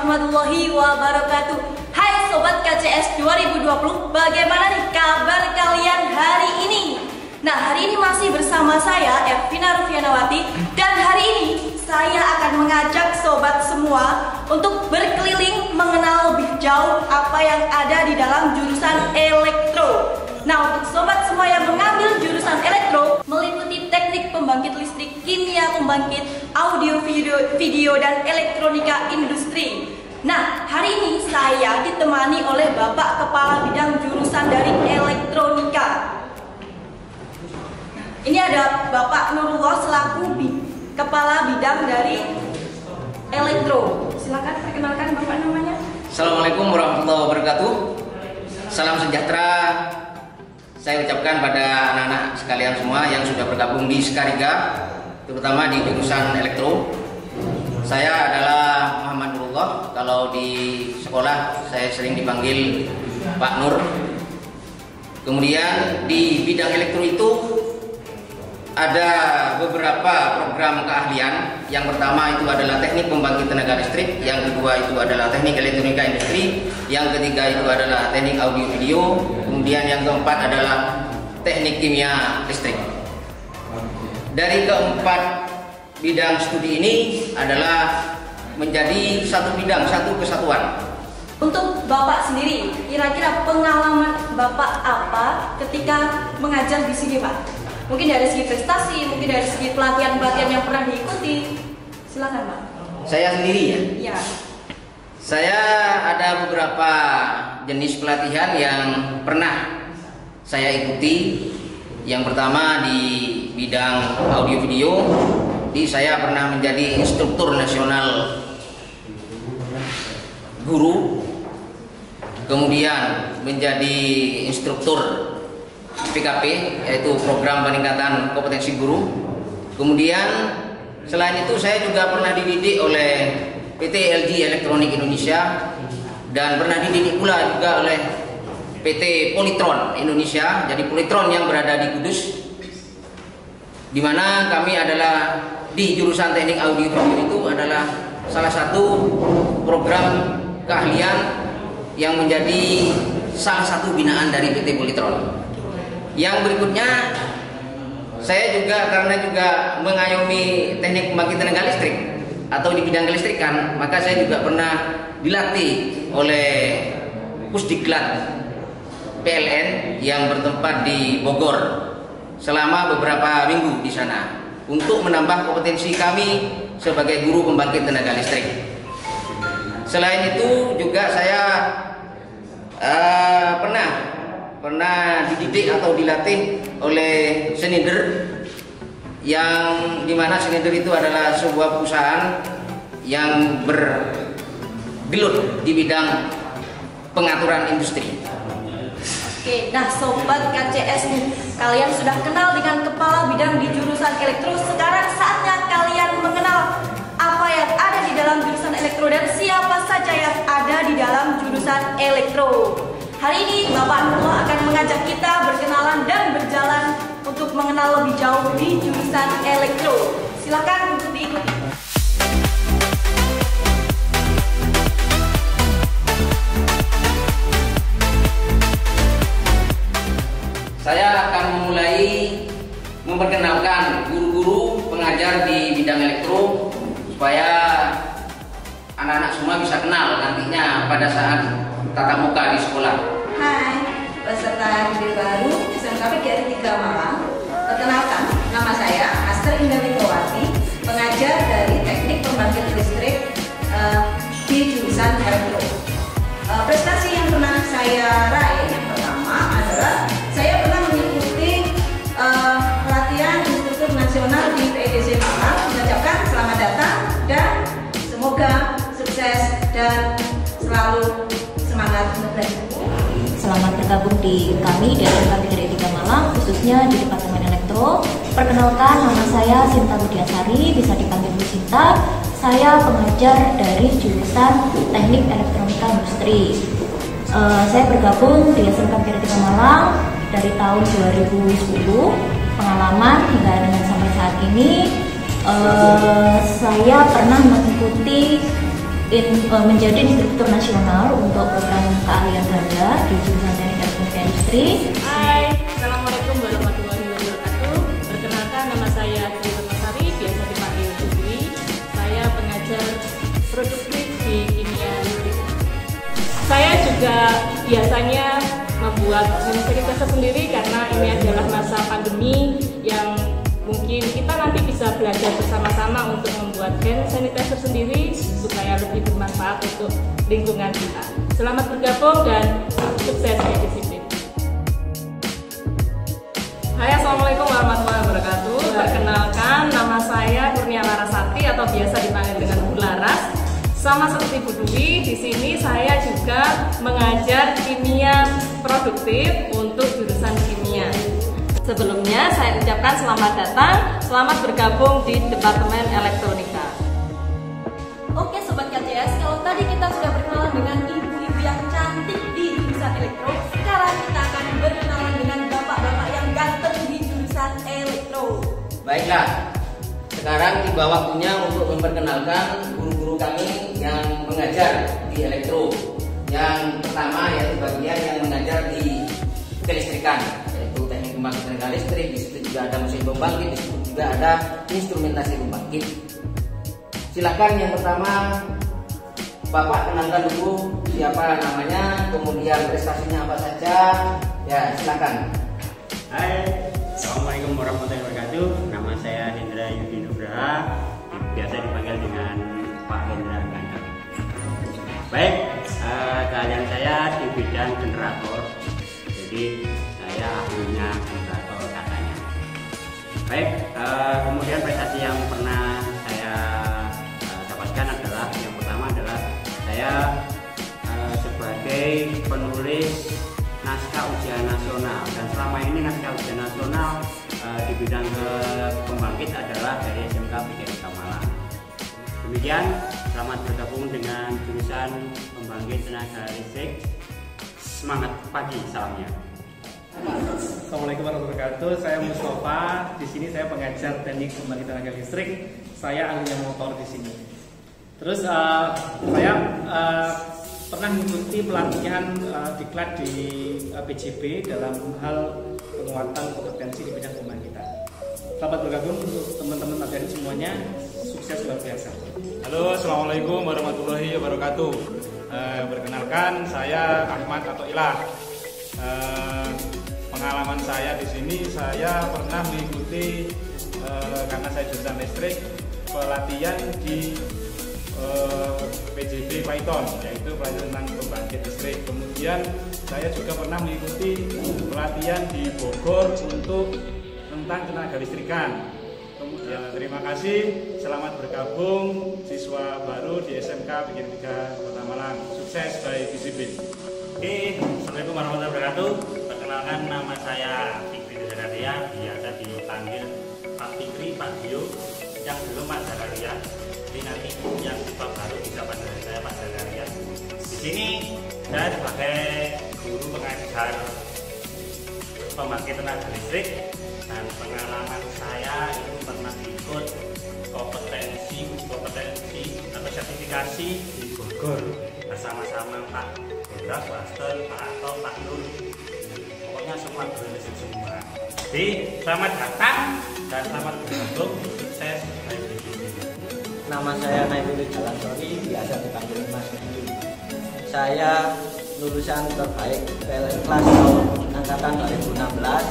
warahmatullahi wabarakatuh. Hai Sobat KCS 2020, bagaimana nih kabar kalian hari ini? Nah, hari ini masih bersama saya Ervina Rufianawati. Dan hari ini saya akan mengajak sobat semua untuk berkeliling mengenal lebih jauh apa yang ada di dalam jurusan elektro. Nah, untuk sobat semua yang mengambil jurusan elektro, meliputi teknik pembangkit listrik, kimia pembangkit, audio, video dan elektronika industri. Nah, hari ini saya ditemani oleh Bapak Kepala Bidang Jurusan dari Elektronika. Ini ada Bapak Nurullah selaku Kepala Bidang dari Elektro. Silakan perkenalkan Bapak namanya. Assalamualaikum warahmatullahi wabarakatuh. Salam sejahtera saya ucapkan pada anak-anak sekalian semua yang sudah bergabung di Skariga, terutama di jurusan elektro. Saya adalah Muhammad Nurullah. Kalau di sekolah saya sering dipanggil Pak Nur. Kemudian di bidang elektro itu ada beberapa program keahlian. Yang pertama itu adalah teknik pembangkit tenaga listrik, yang kedua itu adalah teknik elektronika industri, yang ketiga itu adalah teknik audio video, kemudian yang keempat adalah teknik kimia listrik. Dari keempat bidang studi ini adalah menjadi satu bidang, satu kesatuan. Untuk Bapak sendiri, kira-kira pengalaman Bapak apa ketika mengajar di sini, Pak? Mungkin dari segi prestasi, mungkin dari segi pelatihan-pelatihan yang pernah diikuti. Silakan, Pak. Saya sendiri ya? Iya. Saya ada beberapa jenis pelatihan yang pernah saya ikuti. Yang pertama di bidang audio video, saya pernah menjadi instruktur nasional guru, kemudian menjadi instruktur PKP, yaitu program peningkatan kompetensi guru. Kemudian selain itu saya juga pernah dididik oleh PT LG Elektronik Indonesia dan pernah dididik pula juga oleh PT Polytron Indonesia. Jadi Polytron yang berada di Kudus, di mana kami adalah di jurusan teknik audio video itu adalah salah satu program keahlian yang menjadi salah satu binaan dari PT Polytron. Yang berikutnya, saya juga karena juga mengayomi teknik pembangkit tenaga listrik atau di bidang kelistrikan, maka saya juga pernah dilatih oleh Pusdiklat PLN yang bertempat di Bogor selama beberapa minggu di sana untuk menambah kompetensi kami sebagai guru pembangkit tenaga listrik. Selain itu juga saya pernah dididik atau dilatih oleh Schneider, yang dimana Schneider itu adalah sebuah perusahaan yang bergelut di bidang pengaturan industri. Oke, nah Sobat KCS nih, kalian sudah kenal dengan kepala bidang di jurusan elektro. Sekarang saatnya kalian mengenal apa yang ada di dalam jurusan elektro dan siapa saja yang ada di dalam jurusan elektro. Hari ini Bapak Nurullah akan mengajak kita berkenalan dan berjalan untuk mengenal lebih jauh di jurusan elektro. Silakan untuk diikuti. Saya akan memulai memperkenalkan guru-guru pengajar di bidang elektro supaya anak-anak semua bisa kenal nantinya pada saat tatap muka di sekolah. Hai, peserta didik baru SMK PGRI 3 Malang. Perkenalkan, nama saya Aster Indah Witowati, pengajar dari teknik pembangkit listrik di jurusan elektro. Prestasi yang pernah saya raih yang pertama adalah saya pernah mengikuti pelatihan instruktur nasional di PEDC Malang. Mengucapkan selamat datang dan semoga sukses dan selalu semangat untuk belajar. Selamat bergabung di kami di SMK PGRI 3 Malang, khususnya di Departemen Elektro. Perkenalkan, nama saya Sinta Budiasari, bisa dipanggil Bu Sinta. Saya pengajar dari jurusan Teknik Elektronika Industri. Saya bergabung di SMK PGRI 3 Malang dari tahun 2010. Pengalaman hingga dengan sampai saat ini, saya pernah mengikuti menjadi instruktur nasional untuk program keahlian ganda di jurusan Teknik Elektronika Industri. Hai, Assalamualaikum warahmatullahi wabarakatuh. Perkenalkan, nama saya Tri Retnosari, biasa dipanggil Putri. Saya pengajar produktif di kimia listrik. Saya juga biasanya membuat hand sanitizer sendiri karena ini adalah masa pandemi yang mungkin kita nanti bisa belajar bersama-sama untuk membuat hand sanitizer sendiri supaya lebih bermanfaat untuk lingkungan kita. Selamat bergabung dan sukses di disiplin. Hai, Assalamualaikum warahmatullahi wabarakatuh. Perkenalkan, nama saya Kurnia Larasati atau biasa dipanggil dengan Bu Laras. Sama seperti Bu Dwi, di sini saya juga mengajar kimia produktif untuk jurusan kimia. Sebelumnya saya ucapkan selamat datang, selamat bergabung di Departemen Elektronika. Oke Sobat KCS, kalau tadi kita sudah berkenalan dengan ibu-ibu yang cantik di jurusan elektro, sekarang kita akan berkenalan dengan bapak-bapak yang ganteng di jurusan elektro. Baiklah, sekarang tiba waktunya untuk memperkenalkan guru-guru kami yang mengajar di elektro. Yang pertama yaitu bagian yang mengajar di kelistrikan, yaitu teknik pembangkit tenaga listrik. Di situ juga ada mesin pembangkit, di situ juga ada instrumentasi pembangkit. Silakan yang pertama Bapak kenalkan dulu siapa namanya, kemudian prestasinya apa saja. Ya, silakan. Hai, Assalamualaikum warahmatullahi wabarakatuh. Nama saya Hendra Yudi Nugraha, biasa dipanggil dengan Pak Hendra Ganteng. Baik, keahlian saya di bidang generator. Jadi saya ahlinya generator katanya. Baik, kemudian prestasi yang pernah saya dapatkan adalah yang pertama adalah saya sebagai penulis naskah ujian nasional, dan selama ini naskah ujian nasional di bidang pembangkit adalah dari SMK PGRI Malang. Demikian, selamat bergabung dengan jurusan pembangkit tenaga listrik. Semangat pagi, salamnya. Assalamualaikum warahmatullahi wabarakatuh. Saya Mustafa. Di sini saya pengajar teknik pembangkit tenaga listrik. Saya ahlinya motor di sini. Terus saya pernah mengikuti pelatihan diklat di PJB dalam hal penguatan kompetensi di bidang pembangkitan. Selamat bergabung untuk teman-teman materi semuanya. Sukses luar biasa. Halo, Assalamualaikum warahmatullahi wabarakatuh. Perkenalkan, saya Ahmad atau Ilah. Pengalaman saya di sini, saya pernah mengikuti karena saya jurusan listrik, pelatihan di PJB Python, yaitu pelatihan tentang pembangkit listrik. Kemudian saya juga pernah mengikuti pelatihan di Bogor untuk tentang tenaga listrikan. Kemudian terima kasih, selamat bergabung siswa baru di SMK PGRI 3 Kota Malang. Sukses by disiplin. Oke, Assalamualaikum warahmatullahi wabarakatuh. Perkenalkan, nama saya Fikri Zakaria, biasa dipanggil Pak Fikri, Pak Dio, yang belum Pak Zakaria. Jadi nanti yang siswa baru bisa panggil saya Pak Zakaria. Di sini saya sebagai guru pengajar pembangkit tenaga listrik, dan pengalaman saya itu pernah ikut kompetensi atau sertifikasi di Bogor bersama-sama Pak Hendra, Pak Aston, Pak Ato, Pak Nur. Pokoknya semua guru listrik semua. Jadi selamat datang dan selamat bergabung. Sukses. Nama saya Naibul Jalansori, biasa dipanggil Mas Niki. Saya lulusan terbaik PLN kelas tahun angkatan 2016.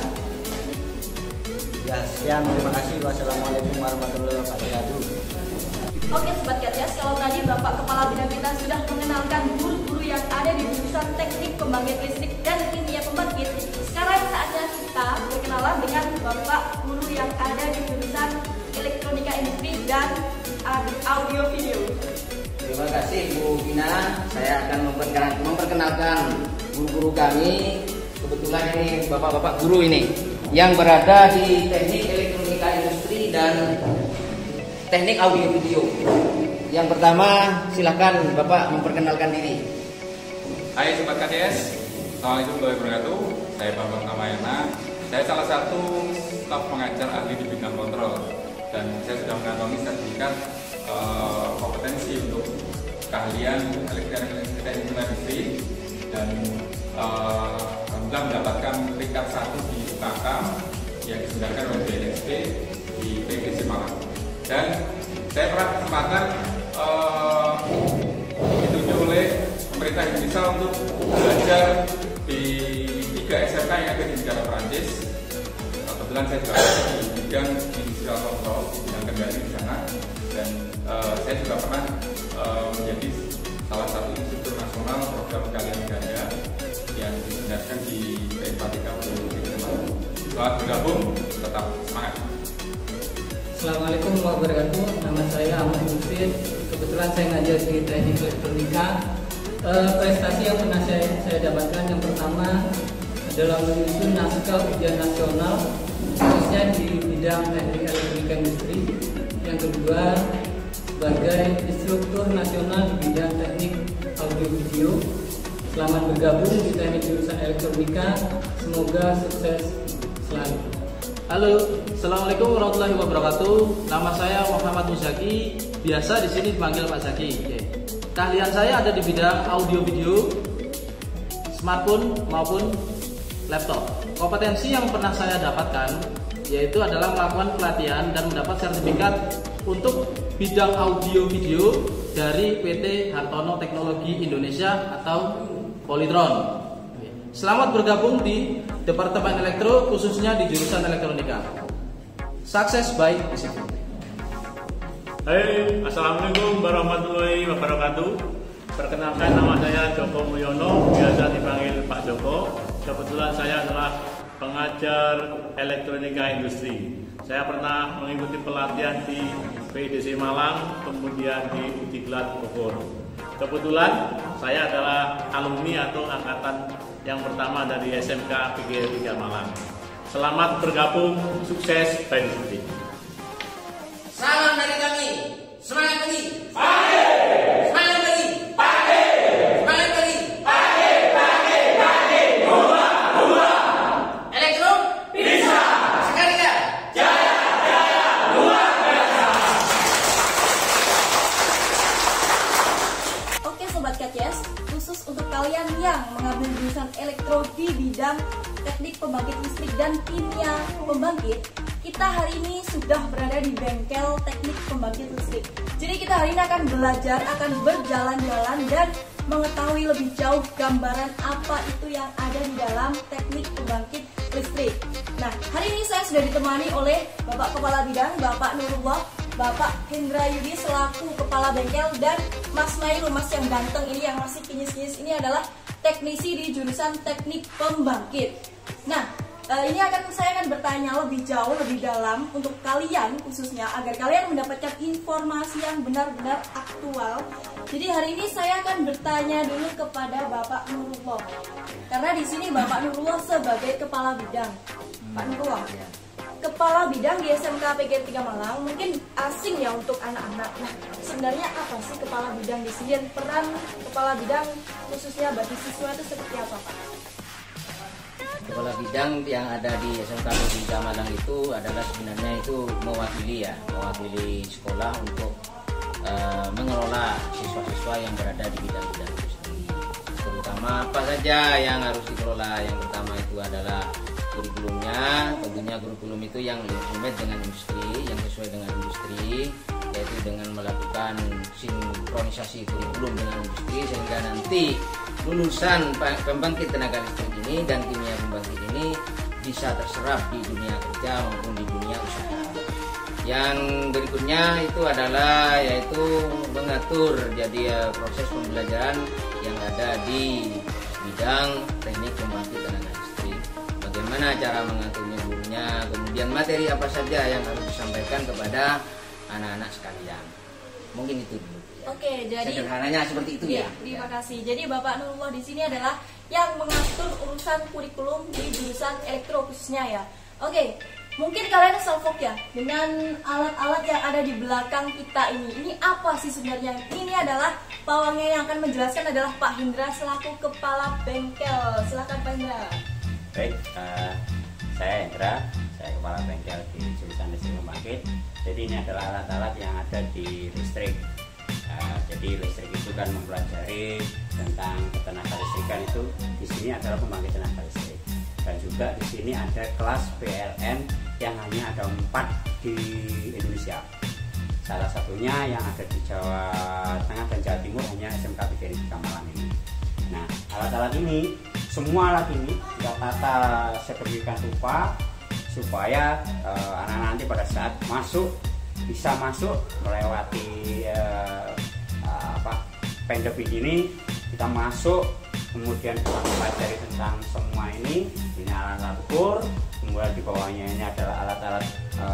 Ya, sekian, terima kasih. Wassalamualaikum warahmatullahi wabarakatuh. Oke Sobat KCS, kalau tadi Bapak Kepala Bidang kita sudah mengenalkan guru-guru yang ada di jurusan teknik pembangkit listrik dan kimia pembangkit, sekarang saatnya kita berkenalan dengan Bapak Guru yang ada di jurusan elektronika industri dan audio video. Terima kasih Bu Gina. Saya akan memperkenalkan guru-guru kami. Kebetulan ini bapak-bapak guru ini yang berada di teknik elektronika industri dan teknik audio video. Yang pertama, silakan Bapak memperkenalkan diri. Hai Sobat KCS, Assalamualaikum warahmatullahi wabarakatuh. Saya Bambang Kamayana. Saya salah satu staf pengajar ahli di bidang kontrol, dan saya sudah mengantongi sertifikat kompetensi untuk keahlian elektronik dan industri, dan alhamdulillah mendapatkan peringkat 1 di UKK yang diselenggarakan oleh BNSP di PPC Malang. Dan saya pernah kesempatan ditunjuk oleh pemerintah Indonesia untuk belajar di 3 SMK yang ada di negara Perancis. Kebetulan saya juga di bidang industrial control, bidang kendali di sana, dan saya juga pernah menjadi salah satu instruktur nasional program kalian ganda yang diselenggarakan di PMK Selamat bergabung, tetap semangat. Assalamualaikum warahmatullahi wabarakatuh. Nama saya Ahmad Mufid. Kebetulan saya ngajar di teknik elektronika. Prestasi yang pernah saya dapatkan yang pertama adalah menyusun naskah ujian nasional khususnya di bidang teknik elektronika industri. Yang kedua sebagai instruktur nasional di bidang teknik audio video. Selamat bergabung di teknik jurusan elektronika. Semoga sukses selalu. Halo, assalamualaikum warahmatullahi wabarakatuh. Nama saya Muhammad Muzaki, biasa di sini dipanggil Pak Zaki. Keahlian saya ada di bidang audio video, smartphone maupun laptop. Kompetensi yang pernah saya dapatkan yaitu adalah melakukan pelatihan dan mendapat sertifikat untuk bidang audio video dari PT Hartono Teknologi Indonesia atau Polytron. Selamat bergabung di Departemen Elektro, khususnya di jurusan elektronika. Sukses by disiplin. Hai, assalamualaikum warahmatullahi wabarakatuh. Perkenalkan, nama saya Joko Mulyono, biasa dipanggil Pak Joko. Kebetulan saya adalah pengajar elektronika industri. Saya pernah mengikuti pelatihan di PIDC Malang, kemudian di Udiklat Bogor. Kebetulan saya adalah alumni atau angkatan yang pertama dari SMK PGR 3 Malang. Selamat bergabung, sukses by disiplin. Salam dari kami, semangat pagi. Semangat pagi. Semangat pagi. Elektro bisa. Sekali kan? Jaya luar biasa. Oke Sobat KCS, khusus untuk kalian yang mengambil jurusan elektro di bidang teknik pembangkit listrik dan kimia pembangkit, kita hari ini sudah berada di bengkel teknik pembangkit listrik. Jadi kita hari ini akan belajar, akan berjalan-jalan dan mengetahui lebih jauh gambaran apa itu yang ada di dalam teknik pembangkit listrik. Nah, hari ini saya sudah ditemani oleh Bapak Kepala Bidang, Bapak Nurullah, Bapak Hendra Yudi selaku Kepala Bengkel, dan Mas Nailul, Mas yang ganteng ini yang masih kinyis-kinyis ini adalah teknisi di jurusan teknik pembangkit. Nah, ini saya akan bertanya lebih jauh, lebih dalam untuk kalian khususnya agar kalian mendapatkan informasi yang benar-benar aktual. Jadi hari ini saya akan bertanya dulu kepada Bapak Nurullah, karena di sini Bapak Nurullah sebagai Kepala Bidang. Pak Nurullah, Kepala Bidang di SMK PGR 3 Malang mungkin asing ya untuk anak-anak. Nah, sebenarnya apa sih Kepala Bidang di sini dan peran Kepala Bidang khususnya bagi siswa itu seperti apa, Pak? Kepala bidang yang ada di SMK PGR 3 Malang itu adalah sebenarnya itu mewakili sekolah untuk mengelola siswa-siswa yang berada di bidang-bidang industri. Terutama apa saja yang harus dikelola? Yang pertama itu adalah kurikulumnya. Tentunya kurikulum itu yang intimate dengan industri, yang sesuai dengan industri, yaitu dengan melakukan sinkronisasi kurikulum dengan industri sehingga nanti lulusan pembangkit tenaga listrik ini dan kimia pembangkit ini bisa terserap di dunia kerja maupun di dunia usaha. Yang berikutnya itu adalah yaitu mengatur jadi proses pembelajaran yang ada di bidang teknik pembangkit tenaga listrik. Bagaimana cara mengaturnya gurunya, kemudian materi apa saja yang harus disampaikan kepada anak-anak sekalian. Mungkin itu dulu. Oke, jadi sederhananya seperti itu ya. Terima kasih. Jadi Bapak Nurullah di sini adalah yang mengatur urusan kurikulum di jurusan elektro khususnya ya. Oke, mungkin kalian salfok ya dengan alat-alat yang ada di belakang kita ini. Ini apa sih sebenarnya? Ini adalah pawangnya yang akan menjelaskan adalah Pak Hendra selaku Kepala Bengkel. Silakan Pak Hendra. Baik, saya Hendra, saya Kepala Bengkel di jurusan listrik pembangkit. Jadi ini adalah alat-alat yang ada di listrik. Jadi listrik itu kan mempelajari tentang ketenaga listrikan, itu di sini adalah pembangkit tenaga listrik. Dan juga di sini ada kelas PLN yang hanya ada 4 di Indonesia. Salah satunya yang ada di Jawa Tengah dan Jawa Timur hanya SMK PGRI Malang ini. Nah, alat-alat ini, semua alat ini kita tata sedemikian rupa supaya anak-anak nanti pada saat masuk bisa masuk melewati pendep ini, kita masuk kemudian kita mempelajari tentang semua ini alat-alat ukur, kemudian di bawahnya ini adalah alat-alat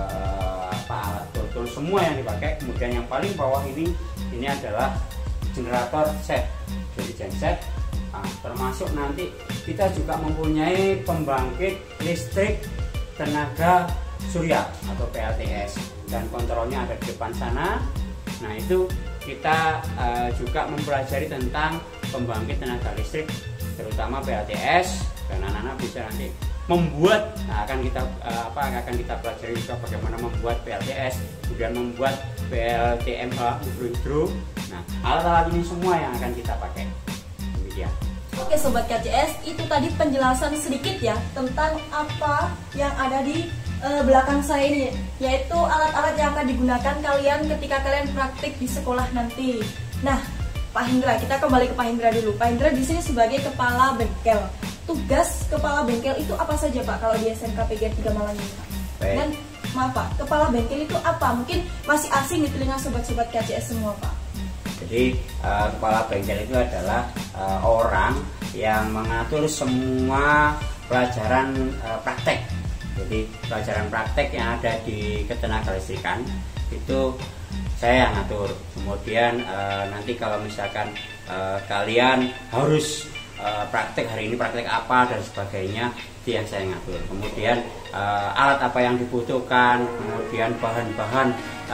alat tool semua yang dipakai. Kemudian yang paling bawah ini adalah generator set, jadi genset. Termasuk nanti kita juga mempunyai pembangkit listrik tenaga surya atau PLTS, dan kontrolnya ada di depan sana. Nah, itu kita juga mempelajari tentang pembangkit tenaga listrik terutama PLTS, dan anak-anak bisa nanti membuat, akan kita pelajari juga bagaimana membuat PLTS, kemudian membuat PLTMH hidro. Nah, alat-alat ini semua yang akan kita pakai. Demikian. Oke Sobat KCS, itu tadi penjelasan sedikit ya tentang apa yang ada di belakang saya ini, yaitu alat-alat yang akan digunakan kalian ketika kalian praktik di sekolah nanti. Nah, Pak Hendra, kita kembali ke Pak Hendra dulu. Pak Hendra di sini sebagai kepala bengkel. Tugas kepala bengkel itu apa saja Pak kalau di SMK PGRI 3 Malang ini? Dan maaf Pak, kepala bengkel itu apa? Mungkin masih asing di telinga sobat-sobat KCS semua Pak. Jadi kepala bengkel itu adalah orang yang mengatur semua pelajaran praktek. Jadi pelajaran praktek yang ada di ketenaga listrikan itu saya yang ngatur. Kemudian nanti kalau misalkan kalian harus praktek hari ini praktek apa dan sebagainya, itu yang saya ngatur. Kemudian alat apa yang dibutuhkan, kemudian bahan-bahan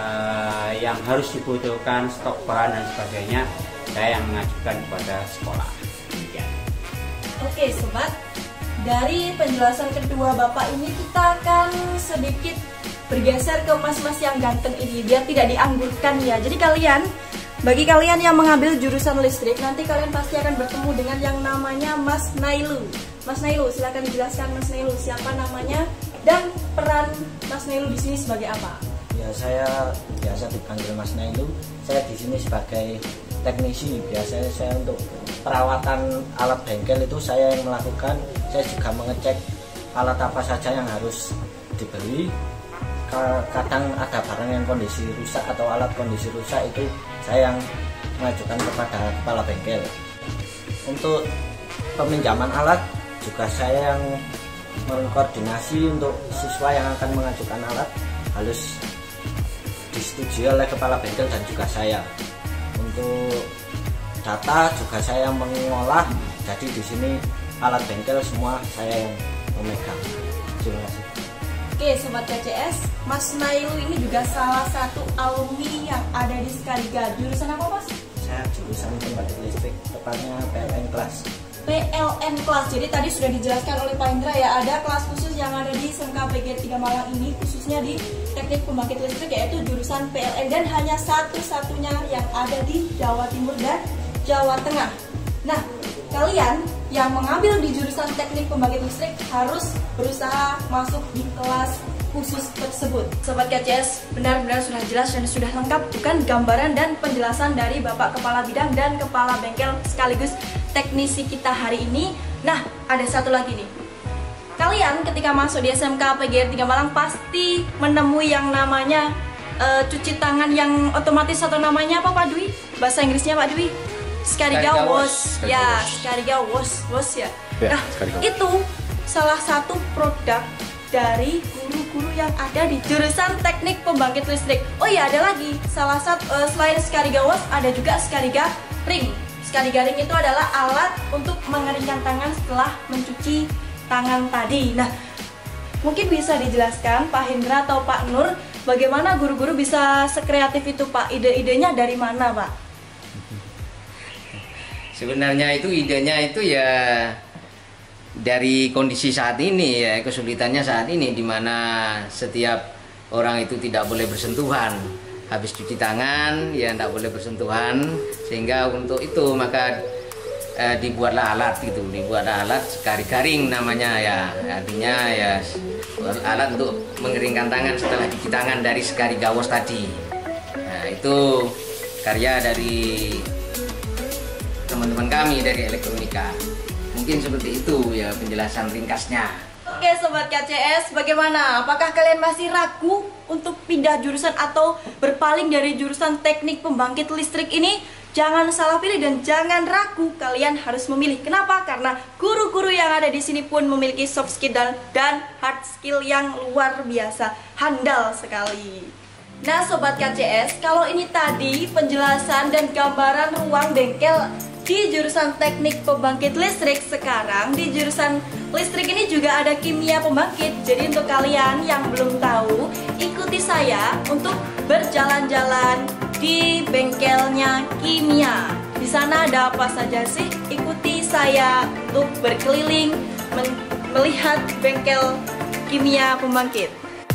yang harus dibutuhkan, stok bahan dan sebagainya, saya yang mengajukan kepada sekolah. Ya. Oke Sobat, dari penjelasan kedua Bapak ini kita akan sedikit bergeser ke mas-mas yang ganteng ini biar tidak dianggurkan ya. Jadi bagi kalian yang mengambil jurusan listrik, nanti kalian pasti akan bertemu dengan yang namanya Mas Nailu. Mas Nailu, silakan dijelaskan Mas Nailu siapa namanya dan peran Mas Nailu di sini sebagai apa? Ya, saya biasa dipanggil Mas Nailu. Saya di sini sebagai teknisi. Biasanya saya untuk perawatan alat bengkel itu saya yang melakukan. Saya juga mengecek alat apa saja yang harus dibeli. Kadang ada barang yang kondisi rusak atau alat kondisi rusak, itu saya yang mengajukan kepada kepala bengkel. Untuk peminjaman alat juga saya yang mengkoordinasi untuk siswa yang akan mengajukan alat harus disetujui oleh kepala bengkel dan juga saya. Untuk data juga saya yang mengolah, jadi di sini alat bengkel semua saya yang memegang. Terima kasih. Oke Sobat KCS, Mas Nailu ini juga salah satu alumni yang ada di Skaliga. Jurusan apa Mas? Saya jurusan pembangkit listrik, tepatnya PLN kelas. PLN kelas, jadi tadi sudah dijelaskan oleh Pak Indra ya, ada kelas khusus yang ada di SMK PGRI 3 Malang ini, khususnya di teknik pembangkit listrik, yaitu jurusan PLN, dan hanya satu-satunya yang ada di Jawa Timur dan Jawa Tengah. Nah, kalian yang mengambil di jurusan teknik pembangkit listrik harus berusaha masuk di kelas khusus tersebut. Sobat KCS, benar-benar sudah jelas dan sudah lengkap bukan gambaran dan penjelasan dari Bapak Kepala Bidang dan Kepala Bengkel sekaligus teknisi kita hari ini. Nah, ada satu lagi nih. Kalian ketika masuk di SMK PGRI 3 Malang pasti menemui yang namanya cuci tangan yang otomatis, atau namanya apa Pak Dwi? Bahasa Inggrisnya Pak Dwi? Skariga wash. Ya, Skariga wash ya. Nah, itu salah satu produk dari guru-guru yang ada di jurusan teknik pembangkit listrik. Oh iya, ada lagi salah satu selain Skariga wash ada juga Skariga ring. Skariga ring itu adalah alat untuk mengeringkan tangan setelah mencuci tangan tadi. Nah, mungkin bisa dijelaskan Pak Hendra atau Pak Nur, bagaimana guru-guru bisa sekreatif itu Pak? Ide-idenya dari mana Pak? Sebenarnya itu idenya itu ya dari kondisi saat ini ya, kesulitannya saat ini di mana setiap orang itu tidak boleh bersentuhan. habis cuci tangan ya tidak boleh bersentuhan, sehingga untuk itu maka dibuatlah alat gitu, dibuatlah alat sekari garing namanya ya, artinya ya alat untuk mengeringkan tangan setelah cuci tangan dari sekari gawos tadi. Nah, itu karya dari teman-teman kami dari elektronika. Mungkin seperti itu ya penjelasan ringkasnya. Oke Sobat KCS, bagaimana? Apakah kalian masih ragu untuk pindah jurusan atau berpaling dari jurusan teknik pembangkit listrik ini? Jangan salah pilih dan jangan ragu, kalian harus memilih. Kenapa? Karena guru-guru yang ada di sini pun memiliki soft skill dan hard skill yang luar biasa, handal sekali. Nah Sobat KCS, kalau ini tadi penjelasan dan gambaran ruang bengkel di jurusan teknik pembangkit listrik, sekarang di jurusan listrik ini juga ada kimia pembangkit. Jadi untuk kalian yang belum tahu, ikuti saya untuk berjalan-jalan di bengkelnya kimia. Di sana ada apa saja sih? Ikuti saya untuk berkeliling melihat bengkel kimia pembangkit.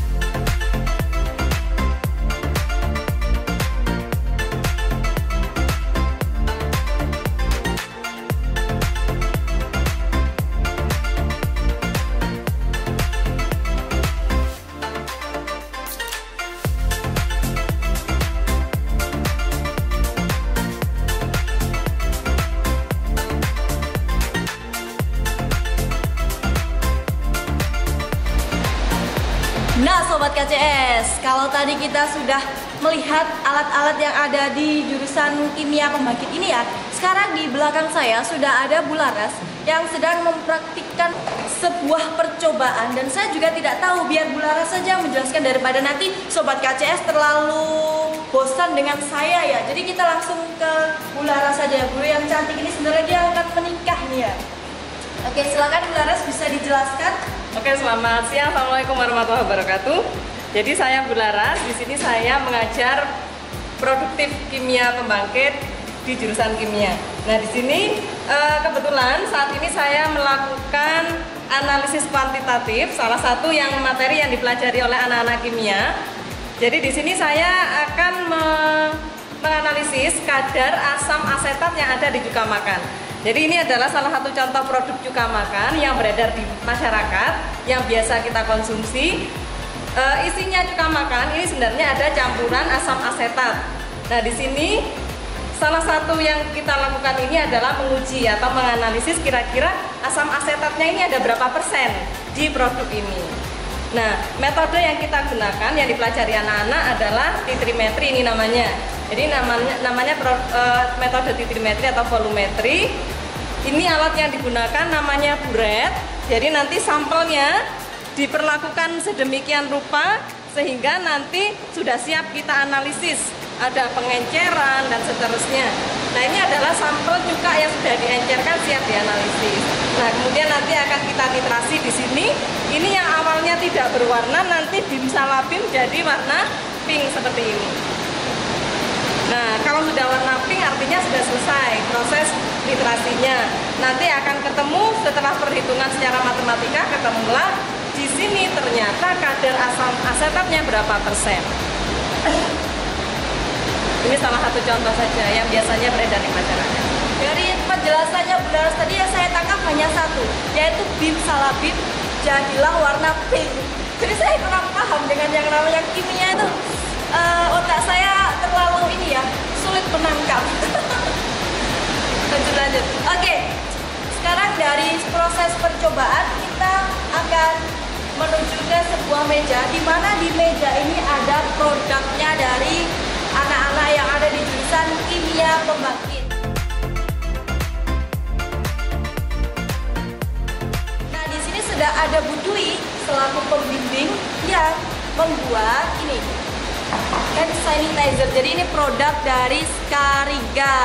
Nah Sobat KCS, kalau tadi kita sudah melihat alat-alat yang ada di jurusan kimia pembangkit ini ya, sekarang di belakang saya sudah ada Bu Laras yang sedang mempraktikkan sebuah percobaan. Dan saya juga tidak tahu, biar Bu Laras saja menjelaskan daripada nanti Sobat KCS terlalu bosan dengan saya ya. Jadi kita langsung ke Bu Laras saja. Bu yang cantik ini sebenarnya dia akan menikah nih ya. Oke, silakan Bu Laras bisa dijelaskan. Oke, selamat siang. Assalamualaikum warahmatullahi wabarakatuh. Jadi saya Bu Laras, di sini saya mengajar produktif kimia pembangkit di jurusan kimia. Nah, di sini kebetulan saat ini saya melakukan analisis kuantitatif, salah satu yang materi yang dipelajari oleh anak-anak kimia. Jadi di sini saya akan menganalisis kadar asam asetat yang ada di cuka makan. Jadi ini adalah salah satu contoh produk cuka makan yang beredar di masyarakat yang biasa kita konsumsi. Isinya cuka makan ini sebenarnya ada campuran asam asetat. Nah, di sini salah satu yang kita lakukan ini adalah menguji atau menganalisis kira-kira asam asetatnya ini ada berapa persen di produk ini. Nah, metode yang kita gunakan yang dipelajari anak-anak adalah titrimetri ini namanya. Jadi namanya metode titrimetri atau volumetri. Ini alat yang digunakan namanya buret. Jadi nanti sampelnya diperlakukan sedemikian rupa sehingga nanti sudah siap kita analisis. Ada pengenceran dan seterusnya. Nah, ini adalah sampel cuka yang sudah diencerkan siap dianalisis. Nah, kemudian nanti akan kita titrasi di sini. Ini yang awalnya tidak berwarna nanti bimsalabim jadi warna pink seperti ini. Nah, kalau sudah warna pink artinya sudah selesai proses titrasinya. Nanti akan ketemu setelah perhitungan secara matematika, ketemulah di sini ternyata kadar asam asetatnya berapa persen. Ini salah satu contoh saja yang biasanya beredar di masyarakat. Dari penjelasannya Bu Laras tadi yang saya tangkap hanya satu, yaitu bimsalabim jadilah warna pink. Jadi saya kurang paham dengan yang namanya kimia itu. Otak saya terlalu ini ya, sulit menangkap. Lanjut. Oke, sekarang dari proses percobaan kita akan menuju ke sebuah meja, di mana di meja ini ada produknya dari anak-anak yang ada di jurusan kimia pembangkit. Nah, di sini sudah ada Bu Dwi selaku pembimbing yang membuat ini hand sanitizer. Jadi ini produk dari Skariga.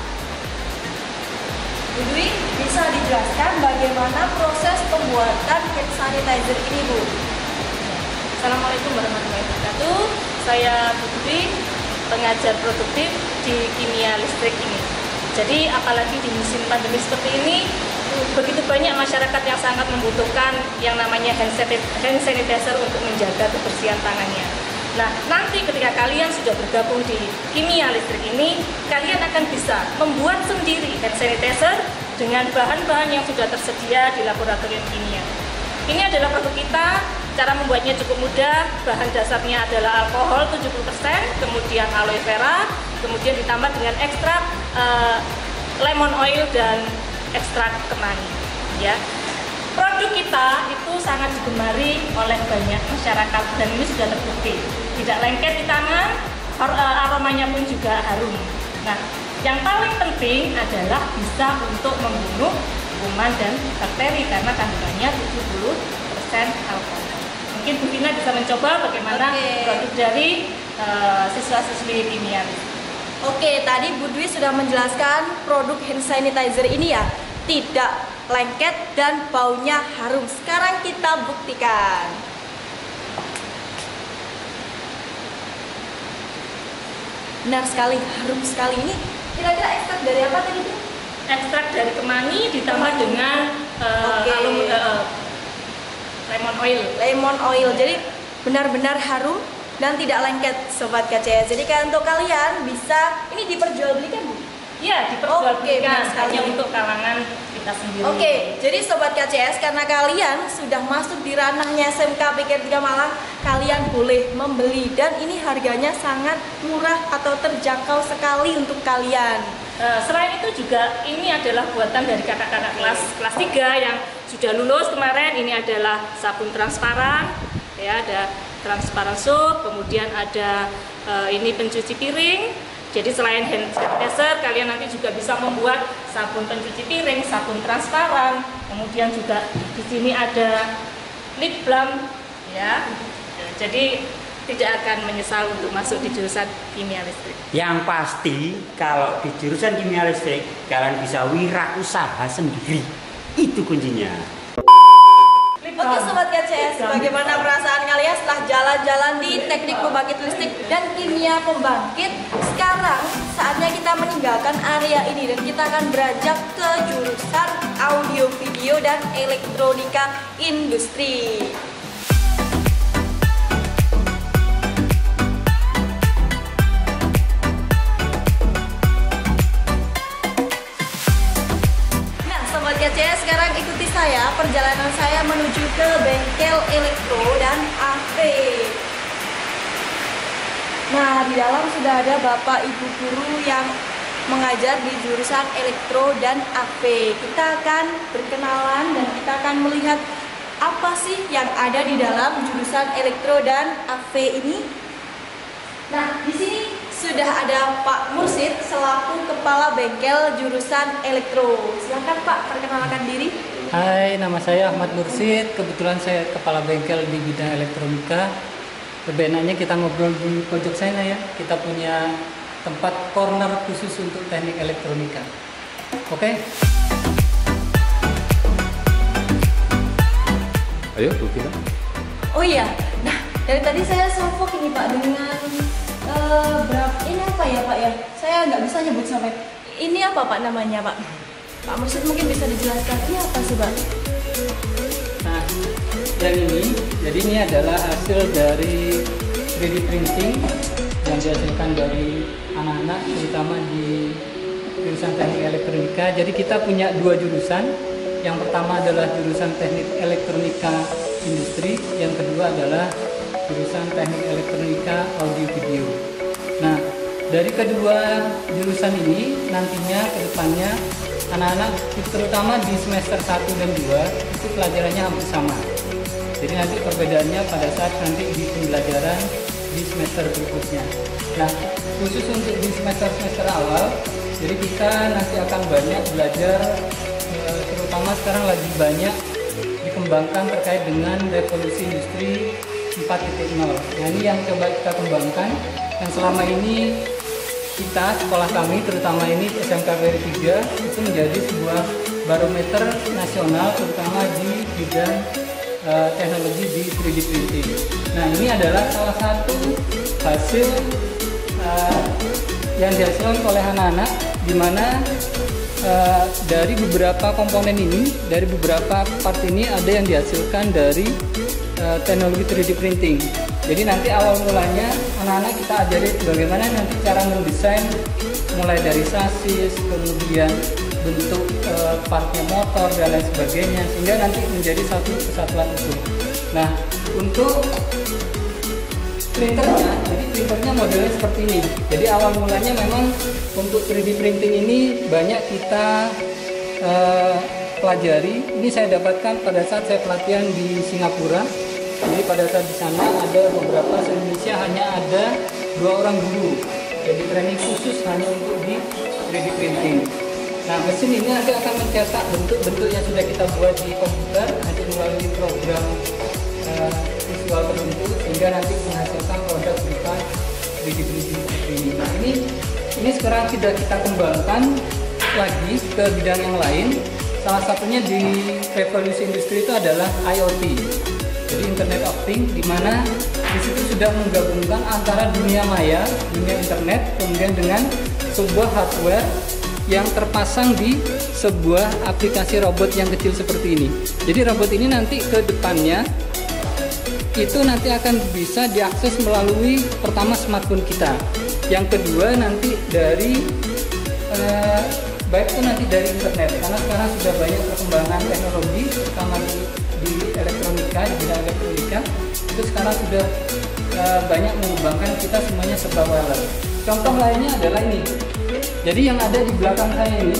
Bu Dwi bisa dijelaskan bagaimana proses pembuatan hand sanitizer ini, Bu? Assalamualaikum warahmatullahi wabarakatuh. Saya Bu Dwi, pengajar produktif di kimia listrik ini. Jadi apalagi di musim pandemi seperti ini, begitu banyak masyarakat yang sangat membutuhkan yang namanya hand sanitizer untuk menjaga kebersihan tangannya. Nah, nanti ketika kalian sudah bergabung di kimia listrik ini, kalian akan bisa membuat sendiri hand sanitizer dengan bahan-bahan yang sudah tersedia di laboratorium kimia. Ini adalah produk kita, cara membuatnya cukup mudah, bahan dasarnya adalah alkohol 70%, kemudian aloe vera, kemudian ditambah dengan ekstrak lemon oil dan ekstrak kemangi. Ya. Produk kita itu sangat digemari oleh banyak masyarakat dan ini sudah terbukti. Tidak lengket di tangan, aromanya pun juga harum. Nah, yang paling penting adalah bisa untuk membunuh kuman dan bakteri karena kandungannya 70% alkohol. Mungkin Bu Vina bisa mencoba bagaimana produk dari siswa-siswi kimia. Oke, tadi Bu Dwi sudah menjelaskan produk hand sanitizer ini ya tidak lengket dan baunya harum. Sekarang kita buktikan. Benar sekali, harum sekali. Ini kira-kira ekstrak dari apa tadi? Ekstrak dari kemangi ditambah dengan lemon oil. Lemon oil. Jadi benar-benar harum dan tidak lengket, Sobat KCS. Jadi untuk kalian bisa ini diperjualbelikan, Bu? Iya, diperjualbelikan hanya untuk kalangan kita sendiri. Oke, jadi Sobat KCS, karena kalian sudah masuk di ranahnya SMK PKR 3 Malang, kalian boleh membeli dan ini harganya sangat murah atau terjangkau sekali untuk kalian. Selain itu juga ini adalah buatan dari kakak-kakak kelas 3 yang sudah lulus kemarin. Ini adalah sabun transparan, ya, ada transparan soap, kemudian ada ini pencuci piring. Jadi selain hand sanitizer, kalian nanti juga bisa membuat sabun pencuci piring, sabun transparan. Kemudian juga di sini ada lip balm, ya. Jadi tidak akan menyesal untuk masuk di jurusan kimia listrik. Yang pasti kalau di jurusan kimia listrik kalian bisa wirausaha sendiri. Itu kuncinya. Oke Sobat KCS, bagaimana perasaan kalian setelah jalan-jalan di teknik pembangkit listrik dan kimia pembangkit? Sekarang saatnya kita meninggalkan area ini dan kita akan beranjak ke jurusan audio video dan elektronika industri. KCS, sekarang ikuti saya, perjalanan saya menuju ke bengkel elektro dan AV. Nah, di dalam sudah ada Bapak Ibu guru yang mengajar di jurusan elektro dan AV. Kita akan berkenalan dan kita akan melihat apa sih yang ada di dalam jurusan elektro dan AV ini. Nah, di sini sudah ada Pak Mursid selaku kepala bengkel jurusan elektro. Silakan Pak, perkenalkan diri. Hai, nama saya Ahmad Mursid. Kebetulan saya kepala bengkel di bidang elektronika. Lebih enaknya kita ngobrol di pojok sana ya. Kita punya tempat corner khusus untuk teknik elektronika. Oke? Ayo, Bu Vina. Oh iya, nah dari tadi saya sofok ini Pak dengan ini apa ya Pak ya? Saya nggak bisa nyebut sampai. Ini apa Pak namanya Pak? Pak Mursid mungkin bisa dijelaskan. Ini apa sih Pak? Nah, yang ini, jadi ini adalah hasil dari 3D printing yang dihasilkan dari anak-anak terutama di jurusan teknik elektronika. Jadi kita punya dua jurusan. Yang pertama adalah jurusan teknik elektronika industri, yang kedua adalah jurusan teknik elektronika audio video. Nah, dari kedua jurusan ini nantinya ke depannya anak-anak terutama di semester 1 dan 2 itu pelajarannya hampir sama. Jadi nanti perbedaannya pada saat nanti di pembelajaran di semester berikutnya. Nah, khusus untuk di semester awal, jadi kita nanti akan banyak belajar, terutama sekarang lagi banyak dikembangkan terkait dengan revolusi industri 4.0. Nah, ini yang coba kita kembangkan, yang selama ini kita, sekolah kami, terutama ini SMK PKR 3, itu menjadi sebuah barometer nasional, terutama di bidang teknologi di 3D printing. Nah, ini adalah salah satu hasil yang dihasilkan oleh anak-anak, di mana dari beberapa komponen ini, dari beberapa part ini ada yang dihasilkan dari teknologi 3D printing. Jadi nanti awal mulanya anak-anak kita ajari bagaimana nanti cara mendesain mulai dari sasis, kemudian bentuk partnya motor dan lain sebagainya, sehingga nanti menjadi satu kesatuan utuh. Nah, untuk printernya, jadi printernya modelnya seperti ini. Jadi awal mulanya memang untuk 3D printing ini banyak kita pelajari. Ini saya dapatkan pada saat saya pelatihan di Singapura. Jadi pada saat di sana ada beberapa, se-Indonesia hanya ada 2 orang guru. Jadi training khusus hanya untuk di 3D printing. Nah, mesin ini nanti akan mencetak bentuk-bentuk yang sudah kita buat di komputer nanti melalui program visual tertentu, sehingga nanti menghasilkan produk berupa 3D printing seperti ini. Nah, ini sekarang tidak kita kembangkan lagi ke bidang yang lain. Salah satunya di revolusi industri itu adalah IoT, jadi Internet of Things, di mana di situ sudah menggabungkan antara dunia maya, dunia internet, kemudian dengan sebuah hardware yang terpasang di sebuah aplikasi robot yang kecil seperti ini. Jadi robot ini nanti ke depannya itu nanti akan bisa diakses melalui pertama smartphone kita, yang kedua nanti dari baik itu nanti dari internet, karena sekarang sudah banyak perkembangan teknologi terutama di elektronika, di bidang elektronika itu sekarang sudah banyak mengembangkan kita semuanya serba wireless. Contoh lainnya adalah ini. Jadi yang ada di belakang saya ini,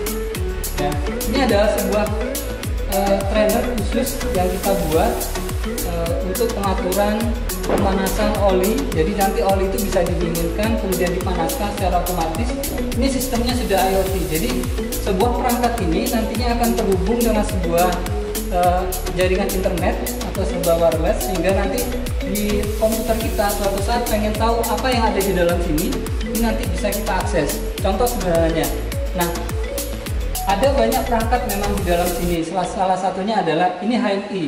ya, ini adalah sebuah trainer khusus yang kita buat untuk pengaturan pemanasan oli. Jadi nanti oli itu bisa didinginkan kemudian dipanaskan secara otomatis. Ini sistemnya sudah IoT. Jadi sebuah perangkat ini nantinya akan terhubung dengan sebuah jaringan internet atau serba wireless, sehingga nanti di komputer kita suatu saat pengen tahu apa yang ada di dalam sini, ini nanti bisa kita akses. Contoh sederhananya, nah ada banyak perangkat memang di dalam sini. Salah satunya adalah ini HMI,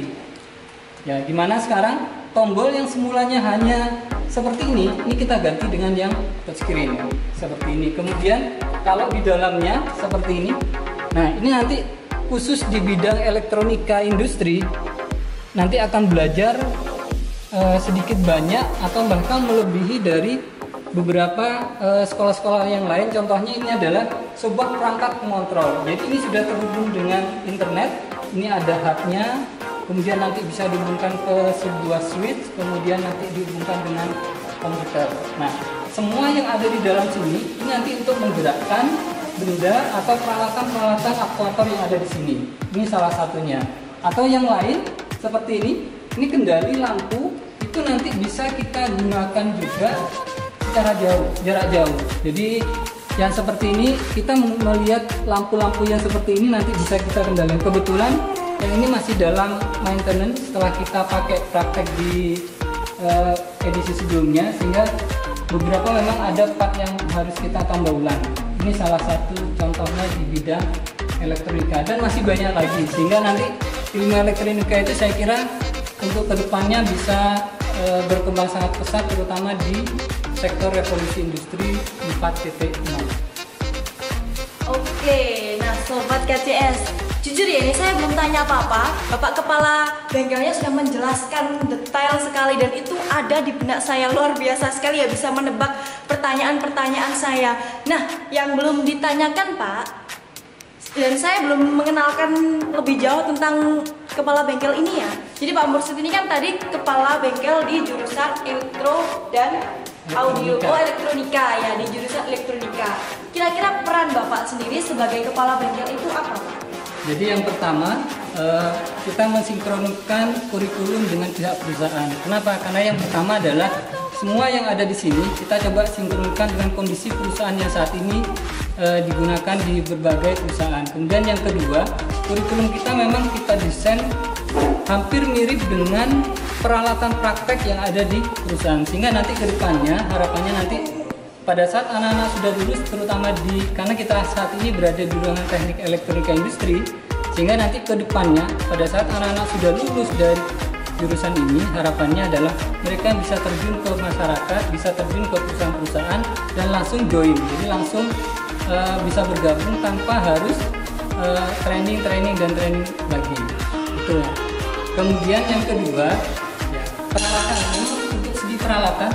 ya, dimana sekarang tombol yang semulanya hanya seperti ini kita ganti dengan yang touchscreen seperti ini. Kemudian kalau di dalamnya seperti ini, nah ini nanti khusus di bidang elektronika industri nanti akan belajar sedikit banyak atau bahkan melebihi dari beberapa sekolah-sekolah yang lain. Contohnya ini adalah sebuah perangkat pengontrol. Jadi ini sudah terhubung dengan internet. Ini ada hubnya, kemudian nanti bisa dihubungkan ke sebuah switch, kemudian nanti dihubungkan dengan komputer. Nah, semua yang ada di dalam sini ini nanti untuk menggerakkan benda atau peralatan-peralatan aktuator yang ada di sini. Ini salah satunya. Atau yang lain seperti ini kendali lampu, itu nanti bisa kita gunakan juga secara jarak jauh. Jadi yang seperti ini kita melihat lampu-lampu yang seperti ini nanti bisa kita kendalikan. Kebetulan yang ini masih dalam maintenance setelah kita pakai praktek di edisi sebelumnya, sehingga beberapa memang ada part yang harus kita tambah ulang. Ini salah satu contohnya di bidang elektronika dan masih banyak lagi, sehingga nanti ilmu elektronika itu saya kira untuk kedepannya bisa berkembang sangat pesat, terutama di sektor revolusi industri 4.0. Oke, nah Sobat KCS, jujur ya ini saya belum tanya apa-apa. Bapak Kepala Bengkelnya sudah menjelaskan detail sekali dan itu ada di benak saya, luar biasa sekali ya, bisa menebak pertanyaan-pertanyaan saya. Nah, yang belum ditanyakan Pak, dan saya belum mengenalkan lebih jauh tentang kepala bengkel ini ya. Jadi Pak Mursid ini kan tadi kepala bengkel di jurusan elektro dan audio, elektronika ya, di jurusan elektronika. Kira-kira peran Bapak sendiri sebagai kepala bengkel itu apa Pak? Jadi yang pertama kita mensinkronkan kurikulum dengan pihak perusahaan. Kenapa? Karena yang pertama adalah semua yang ada di sini kita coba sinkronkan dengan kondisi perusahaan yang saat ini digunakan di berbagai perusahaan. Kemudian yang kedua, kurikulum kita memang kita desain hampir mirip dengan peralatan praktek yang ada di perusahaan, sehingga nanti ke depannya harapannya nanti pada saat anak-anak sudah lulus, terutama karena kita saat ini berada di ruangan teknik elektronika industri, sehingga nanti ke depannya pada saat anak-anak sudah lulus dari jurusan ini, harapannya adalah mereka bisa terjun ke masyarakat, bisa terjun ke perusahaan-perusahaan dan langsung join, jadi langsung bisa bergabung tanpa harus training lagi. Itu ya. Kemudian yang kedua, peralatan ini itu peralatan,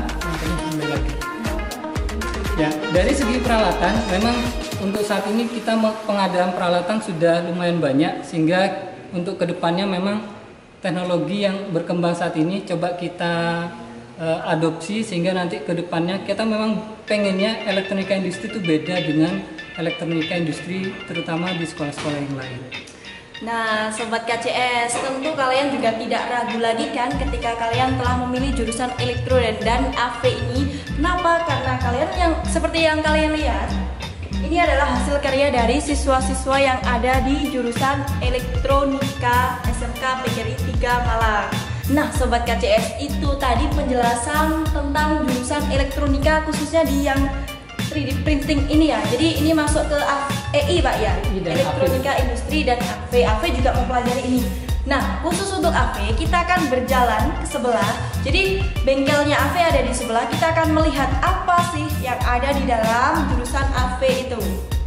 ya dari segi peralatan memang untuk saat ini kita pengadaan peralatan sudah lumayan banyak, sehingga untuk kedepannya memang teknologi yang berkembang saat ini coba kita adopsi, sehingga nanti kedepannya kita memang pengennya elektronika industri itu beda dengan elektronika industri terutama di sekolah-sekolah yang lain. Nah, Sobat KCS, tentu kalian juga tidak ragu lagi kan ketika kalian telah memilih jurusan elektro dan AV ini. Kenapa? Karena kalian yang seperti yang kalian lihat, ini adalah hasil karya dari siswa-siswa yang ada di jurusan elektronika SMK PGRI 3 Malang. Nah, Sobat KCS, itu tadi penjelasan tentang jurusan elektronika khususnya di yang 3D printing ini ya. Jadi ini masuk ke EI Pak ya, elektronika industri dan AV. AV juga mempelajari ini. Nah, khusus untuk AV kita akan berjalan ke sebelah. Jadi bengkelnya AV ada di sebelah. Kita akan melihat apa sih yang ada di dalam jurusan AV itu.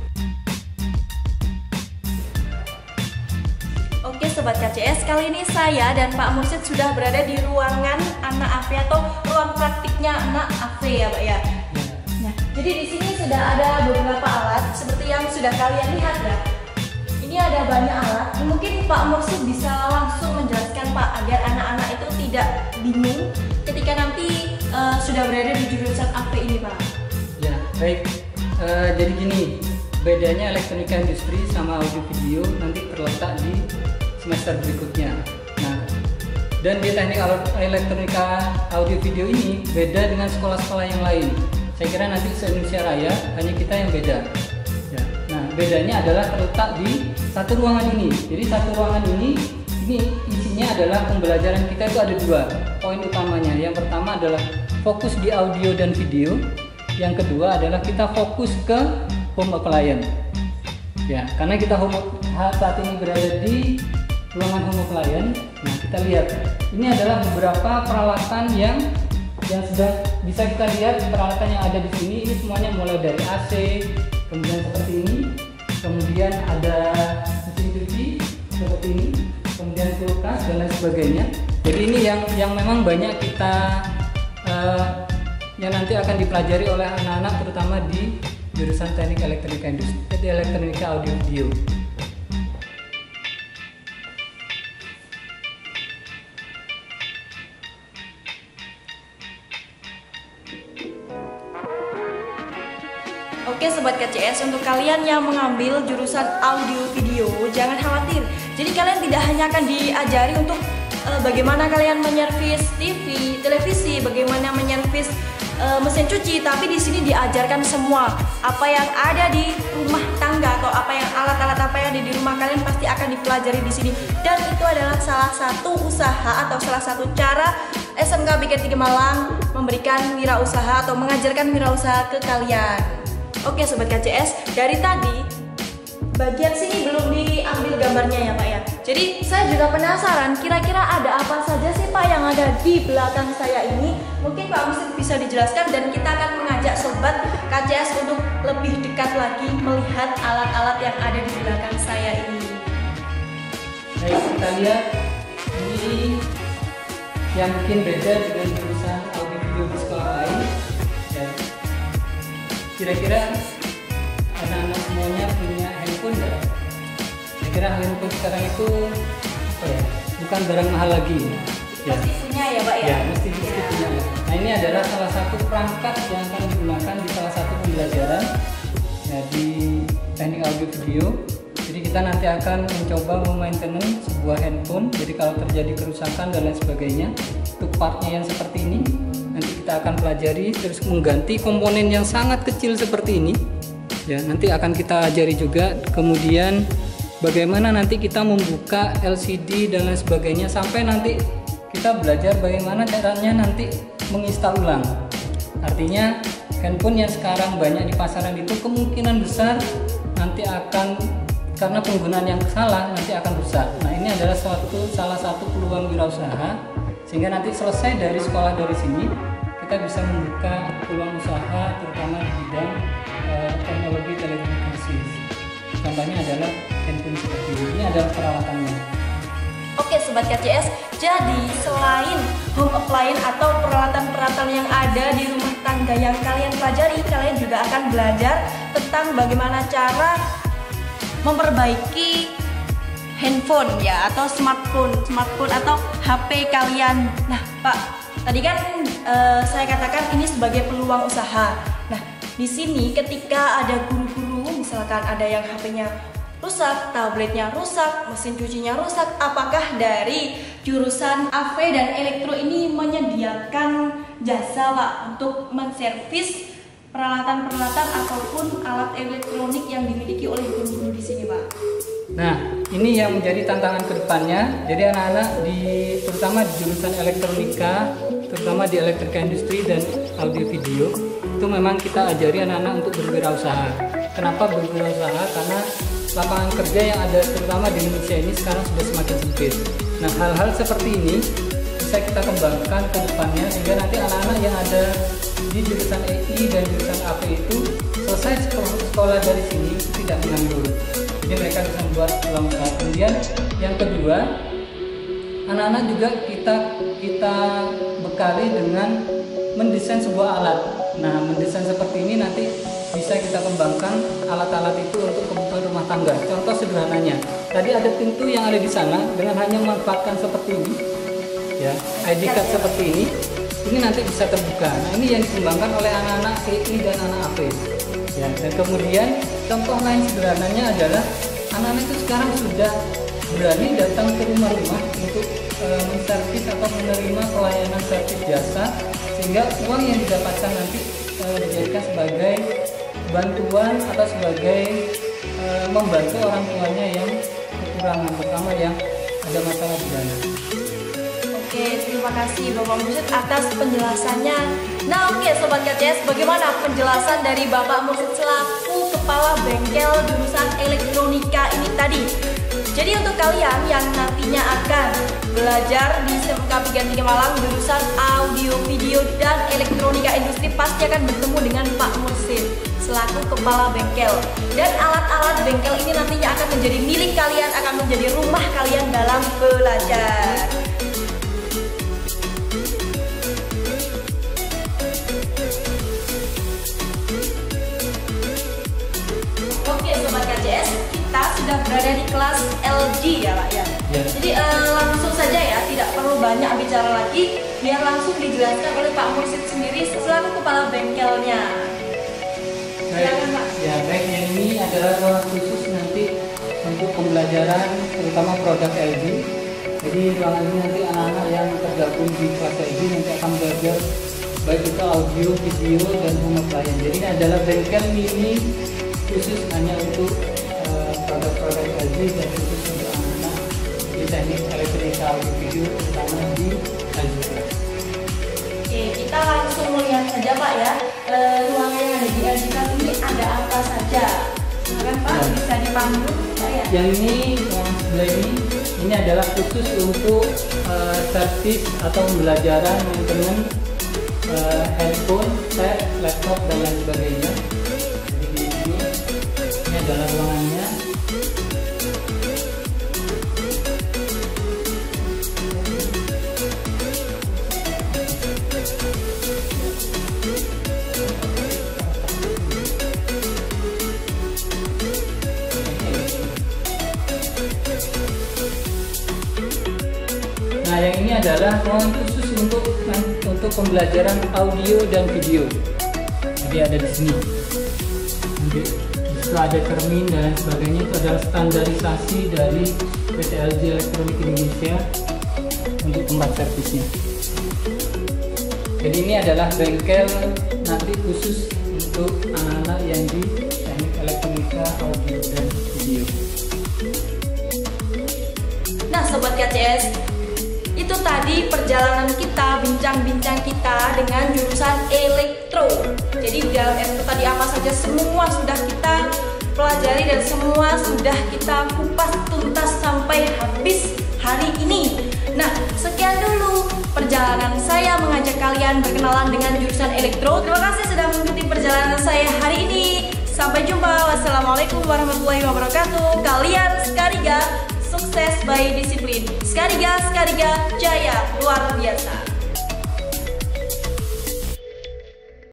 Oke Sobat KCS, kali ini saya dan Pak Mursid sudah berada di ruangan anak AV atau ruang praktiknya anak AV ya Pak ya. Nah, jadi di sini sudah ada beberapa alat seperti yang sudah kalian lihat ya. Ini ada banyak alat. Mungkin Pak Mursid bisa langsung menjelaskan Pak agar anak-anak itu tidak bingung ketika nanti sudah berada di jurusan AV ini Pak. Ya baik. Jadi gini, bedanya elektronika industri sama audio video nanti terletak di semester berikutnya. Nah, dan di teknik elektronika audio video ini beda dengan sekolah-sekolah yang lain. Saya kira nanti se-Indonesia Raya hanya kita yang beda. Ya. Nah, bedanya adalah terletak di satu ruangan ini. Jadi satu ruangan ini isinya adalah pembelajaran kita itu ada dua poin utamanya. Yang pertama adalah fokus di audio dan video. Yang kedua adalah kita fokus ke home appliance. Ya, karena kita saat ini berada di ruangan home appliance. Nah, kita lihat ini adalah beberapa peralatan yang sudah bisa kita lihat. Peralatan yang ada di sini ini semuanya mulai dari AC, kemudian seperti ini, kemudian ada mesin cuci seperti ini, kemudian kulkas dan lain sebagainya. Jadi ini yang memang banyak kita yang nanti akan dipelajari oleh anak-anak terutama di jurusan teknik elektronika industri, elektronika audio video. Oke Sobat KCS, untuk kalian yang mengambil jurusan audio video jangan khawatir. Jadi kalian tidak hanya akan diajari untuk bagaimana kalian menyervis TV, televisi, bagaimana menyervis mesin cuci, tapi di sini diajarkan semua apa yang ada di rumah tangga atau apa yang alat-alat apa yang ada di rumah kalian pasti akan dipelajari di sini. Dan itu adalah salah satu usaha atau salah satu cara SMK PGRI 3 Malang memberikan wirausaha atau mengajarkan wirausaha ke kalian. Oke Sobat KCS, dari tadi bagian sini belum diambil gambarnya ya Pak ya. Jadi saya juga penasaran kira-kira ada apa saja sih Pak yang ada di belakang saya ini. Mungkin Pak Mursid bisa dijelaskan dan kita akan mengajak Sobat KCS untuk lebih dekat lagi melihat alat-alat yang ada di belakang saya ini. Baik, kita lihat ini yang mungkin beda dengan jurusan audio video di sekolah lain. Ya. Kira-kira anak-anak semuanya punya handphone nggak? Saya kira handphone sekarang itu apa ya? Bukan barang mahal lagi. Ya. Mesti punya ya Pak ya? Ya, mesti punya. Nah ini adalah salah satu perangkat yang akan digunakan di salah satu pembelajaran ya, di teknik audio video. Jadi kita nanti akan mencoba memaintenance sebuah handphone. Jadi kalau terjadi kerusakan dan lain sebagainya, untuk partnya yang seperti ini nanti kita akan pelajari, terus mengganti komponen yang sangat kecil seperti ini ya, nanti akan kita ajari juga. Kemudian bagaimana nanti kita membuka LCD dan lain sebagainya, sampai nanti kita belajar bagaimana caranya nanti menginstal ulang. Artinya handphone yang sekarang banyak di pasaran itu kemungkinan besar nanti akan, karena penggunaan yang salah, nanti akan rusak. Nah ini adalah salah satu peluang wirausaha, sehingga nanti selesai dari sekolah dari sini kita bisa membuka peluang usaha terutama di bidang teknologi telekomunikasi. Contohnya adalah handphone seperti ini adalah peralatannya. Oke Sobat KCS, jadi selain home appliance atau peralatan-peralatan yang ada di rumah tangga yang kalian pelajari, kalian juga akan belajar tentang bagaimana cara memperbaiki handphone ya, atau smartphone atau HP kalian. Nah Pak, tadi kan saya katakan ini sebagai peluang usaha. Nah di sini ketika ada guru-guru, misalkan ada yang HP-nya rusak, tabletnya rusak, mesin cucinya rusak, apakah dari jurusan AV dan Elektro ini menyediakan jasa Pak untuk menservis peralatan-peralatan ataupun alat elektronik yang dimiliki oleh guru-guru di sini Pak? Nah, ini yang menjadi tantangan kedepannya. Jadi anak-anak terutama di jurusan elektronika, terutama di elektronika industri dan audio video, itu memang kita ajari anak-anak untuk berwirausaha. Kenapa berwirausaha? Karena lapangan kerja yang ada terutama di Indonesia ini sekarang sudah semakin sempit. Nah, hal-hal seperti ini bisa kita kembangkan ke depannya sehingga nanti anak-anak yang ada di jurusan EI dan jurusan AP itu selesai sekolah dari sini tidak menganggur. Jadi mereka bisa membuat peluang usaha. Kemudian yang kedua, anak-anak juga kita bekali dengan mendesain sebuah alat. Nah, mendesain seperti ini nanti bisa kita kembangkan alat-alat itu untuk kebutuhan rumah tangga. Contoh sederhananya, tadi ada pintu yang ada di sana dengan hanya memanfaatkan seperti ini, ya, ID card seperti ini nanti bisa terbuka. Nah, ini yang dikembangkan oleh anak-anak EI dan anak AP. Ya, dan kemudian contoh lain sederhananya adalah anak-anak itu sekarang sudah berani datang ke rumah-rumah untuk menservis atau menerima pelayanan servis jasa, sehingga uang yang didapatkan nanti dijadikan sebagai bantuan atau sebagai membantu orang tuanya yang kekurangan, terutama yang ada masalah di dana. Oke, terima kasih Bapak Mursid atas penjelasannya. Nah oke Sobat KCS, bagaimana penjelasan dari Bapak Mursid selaku Kepala Bengkel jurusan Elektronika ini tadi? Jadi untuk kalian yang nantinya akan belajar di SMK 33 Malang jurusan Audio Video dan Elektronika Industri, pasti akan bertemu dengan Pak Mursid selaku Kepala Bengkel. Dan alat-alat bengkel ini nantinya akan menjadi milik kalian, akan menjadi rumah kalian dalam belajar. Oke Sobat KCS, kita sudah berada di kelas LG ya Pak ya. Jadi langsung saja ya, tidak perlu banyak bicara lagi, biar langsung dijelaskan oleh Pak Mursid sendiri selaku Kepala Bengkelnya. Silakan Pak. Ya baik, yang ini adalah ruang khusus nanti untuk pembelajaran terutama produk LG. Jadi ruangan ini nanti anak-anak yang tergabung di kelas LG nanti akan belajar baik itu audio, video dan home appliance. Jadi ini adalah bengkel mini khusus hanya untuk produk-produk LG dan khusus untuk anak-anak di teknik elektronika audio video terutama di LG. Oke, kita langsung melihat saja Pak ya, ruangan yang ada di LG ini ada apa saja. Silakan Pak, bisa dipandu Pak ya. Yang ini, yang sebelah ini adalah khusus untuk servis atau pembelajaran maintenance handphone, tab, laptop dan lain sebagainya. Jadi ini adalah ruangannya. Nah, yang ini adalah ruangan khusus untuk pembelajaran audio dan video. Jadi ada di sini. Nanti setelah ada cermin dan lain sebagainya, itu adalah standarisasi dari PT LG Elektronik Indonesia untuk tempat servisnya. Jadi ini adalah bengkel nanti khusus untuk anak-anak yang di teknik elektronika, audio dan video. Nah Sobat KCS, itu tadi perjalanan kita, bincang-bincang kita dengan jurusan elektro. Jadi di dalam elektro tadi apa saja semua sudah kita pelajari dan semua sudah kita kupas tuntas sampai habis hari ini. Nah sekian dulu perjalanan saya mengajak kalian berkenalan dengan jurusan elektro. Terima kasih sudah mengikuti perjalanan saya hari ini. Sampai jumpa. Wassalamualaikum warahmatullahi wabarakatuh. Kalian Skariga sukses by disiplin. Skariga, Skariga, Jaya, luar biasa.